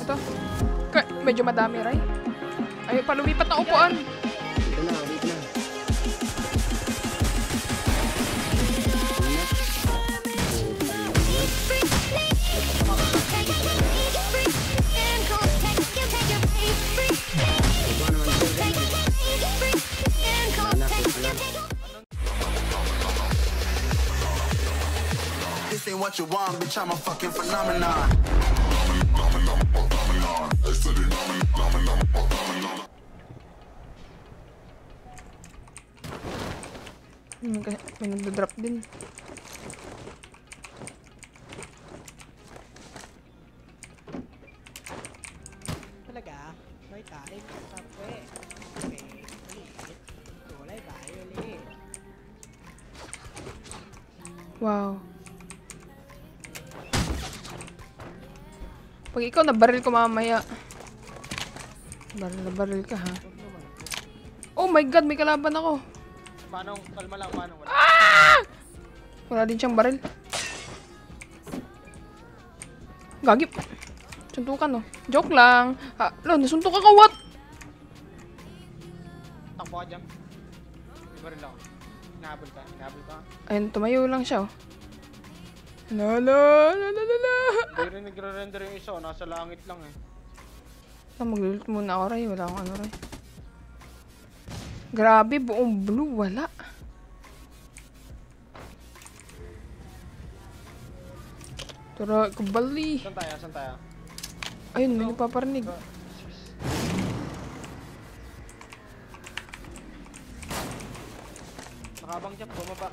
Ito. Medyo madami, Ray. Ayaw pa lumipat na upuan. Dito na, dito na. This ain't what you want, bitch, I'm a fucking phenomenon. May nagda-drop din. Talaga? May talim sa subway. Okay, ulit. Kulay violet. Wow. Pag ikaw nabaril ko mamaya. Baril na baril ka, ha? Oh my god, may kalaban ako. Paano? Kalma lang, paano? Wala. Ah! Wala din siyang baril. Gagip. Suntukan, no? Joke lang. Ah, lo, nasuntukan ka, what? Takbo ka dyan. Di ba rin ako? Hinahabol ka? Hinahabol ka? Ayun, tumayo lang siya, oh. La la la la la la. Hindi rin nagre-render yung isa, nasa langit lang eh. Maglulot muna ako, Ray. Wala akong ano, Ray. Grabe, buong blue. Wala. Tara, kabali. Saan tayo? Saan tayo? Ayun, may nagpaparinig. Nakabang dyan, bumaba.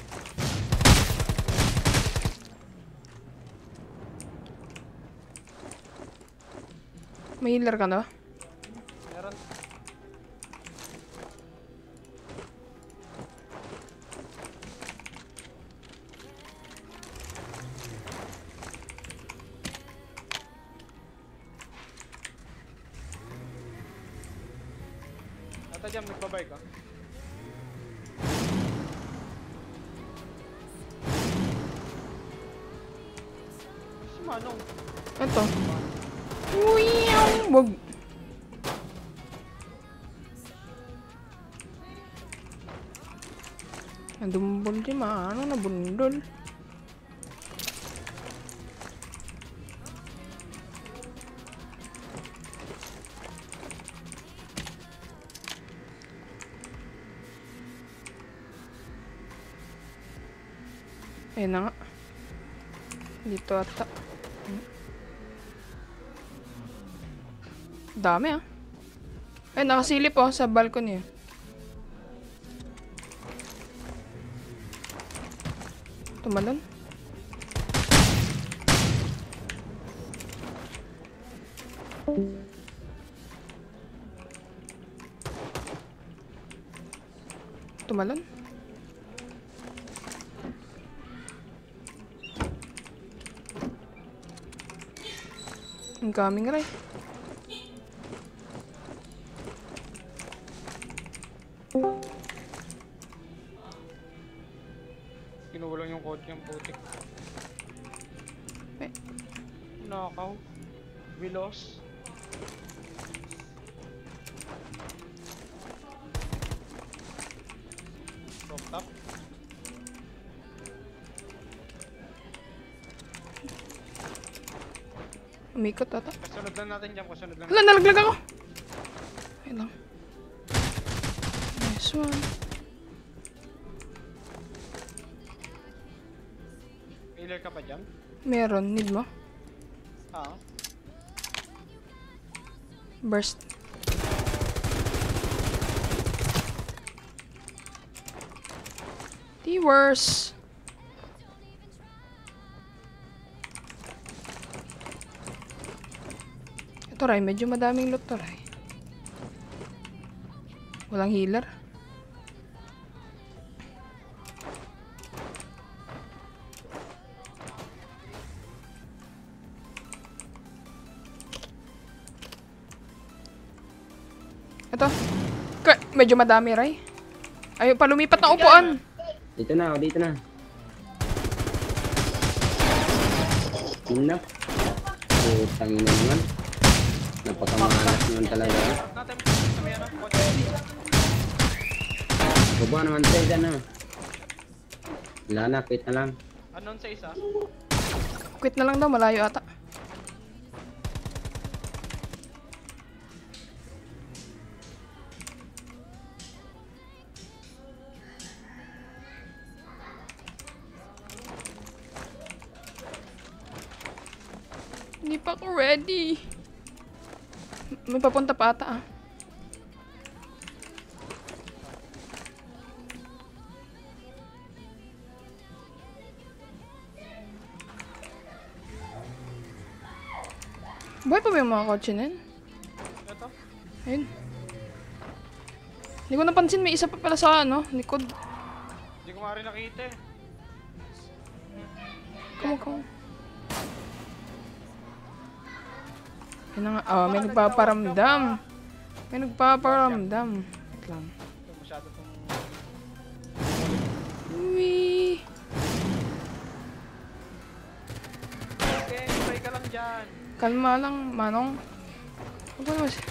May healer ka na? Meron. Ata dyan, magbabay ka. Si Manong. Ito. Uy, wag. Nadumbol di maano na bundol. Ayun na nga. Dito ata. Dami, ah. Ay, nakasilip, oh, sa balcony. Tumalon. Tumalon. Incoming, Ray. Kinulang yung kotse yung putik. Eh. Nakaw. We lost. Top top. Umikot ata. Kasunod lang natin dyan. Kasunod lang. Hala, nalaglag ako. Ayun lang. Nice one. Healer ka pa dyan? Meron. Need mo? Ah. Burst. The worst. Ito, Ray. Medyo madaming loot to, Ray. Walang healer. Ito. Medyo madami, Ray. Ayaw pa lumipat na upuan. Dito na, dito na. Ina. Putang ina naman. Napakamalas naman talaga. Natin sa may ano, kotse. Baba naman tayo dyan ha. Wala na, quit na lang. Anon sa isa? Quit na lang daw, malayo ata. Hindi pa ako ready. May papunta pa ata ah. Buhay pa ba yung mga kotse na yun? Ito? Ayun. Hindi ko napansin, may isa pa pala sa ano, likod. Hindi ko nga rin nakita eh. Come. Yun na nga, may nagpaparamdam. May nagpaparamdam. Wait lang. Ito masyado itong... Uwi. Okay, try ka lang dyan. Kalma lang, Manong. Huwag mo naman siya.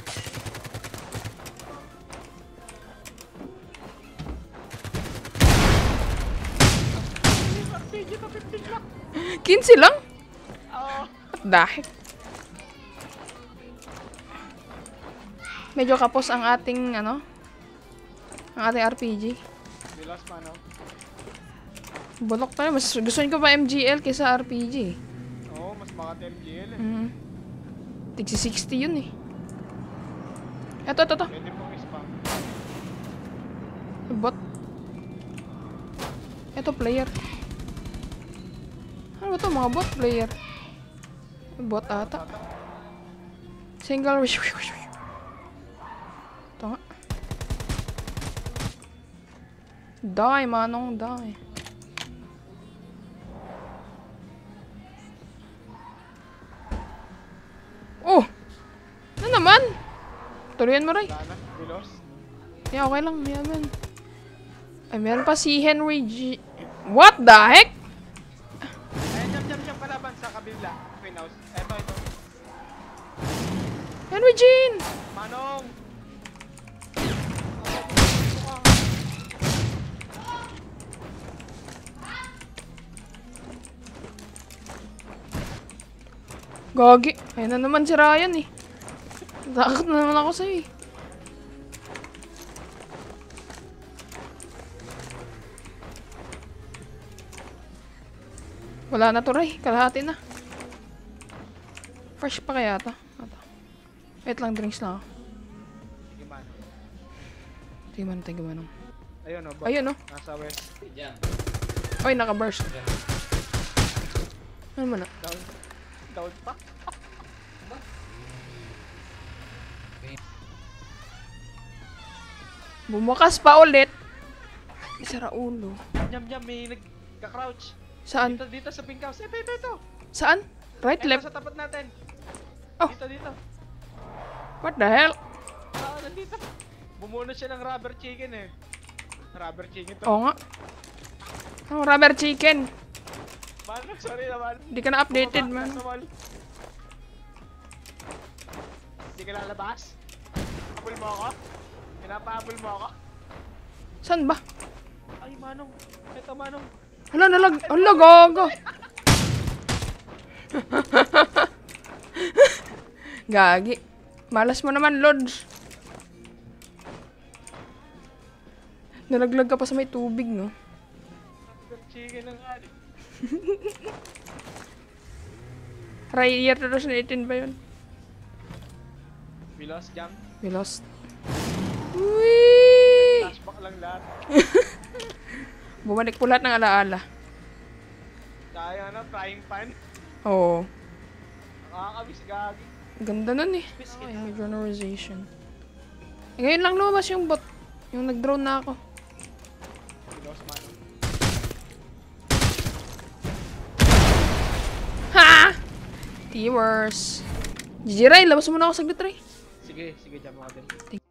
RPG to 15 lang. 15 lang? Oo. At dahil. Medyo kapos ang ating, ano? Ang ating RPG. Bilas man, no? Bulok tayo. Mas gusto ko pa MGL kaysa RPG. Oo, mas makati MGL eh. Tigsi 60 yun eh. Eto. Pwede pong spam. Bot. Eto, player. Ano ba to? Mga bot player. Bot ata. Single. Ito nga. Die, Manong, die. Oh! Ano naman? Tuloyan mo, Ray. Wala na, bilos. Yeah, okay lang. Yaman. Ay, meron pa si Henry G. What the heck? Ayun, jump palaban sa kabila. Queen house. Eto. Henry Jean! Manong! Gagi. Ayun na naman si Ryan eh. Takot na naman ako sa'yo eh. Wala na to, Ray. Kalahati na. Fresh pa kaya ito. Wait lang, drinks lang ako. Sige, Manong. Tingnan mo. Ayun, no? Ayun, no? Nasa west. Ay, naka-burst. Ano mo na? Down pa? Bumukas pa ulit. Isara ulo. Jam, may nagka-crouch. Saan? Dito sa pink house. Ito. Saan? Right, Ito left? sa tapat natin. Oh. Dito. What the hell? Nandito. Bumuno siya ng rubber chicken eh. Rubber chicken to. Oo nga. Oh, rubber chicken. Manong, sorry naman. Di ka na updated, Bumaba man. ka sa wall. Hindi ka lalabas? Habol mo ako? Pinapahabol mo ako? Saan ba? Ay, Manong. Ito, Manong. Hala, hala, gago. Gagi. Malas mo naman, Lods. Nalaglag ka pa sa may tubig, no? Rubber chicken ng ali. Year 2018 ba yun? We lost jam. We lost. Whee! Flashback lang lahat. Bumalik po lahat ng alaala. Tayo frying pan. Oo. Nakakabis gagi. Ganda nun eh. Ay, may journalization. Ngayon lang lumabas yung bot. Yung nag-drone na ako. We lost, Manong. Ha! T-Wars. GG Ray, labas mo na ako saglit, Ray. Sige, jam ako din.